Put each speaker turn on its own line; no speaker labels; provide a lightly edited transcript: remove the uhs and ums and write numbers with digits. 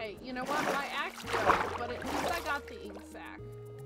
Okay, you know what? My axe broke, but at least I got the ink sack.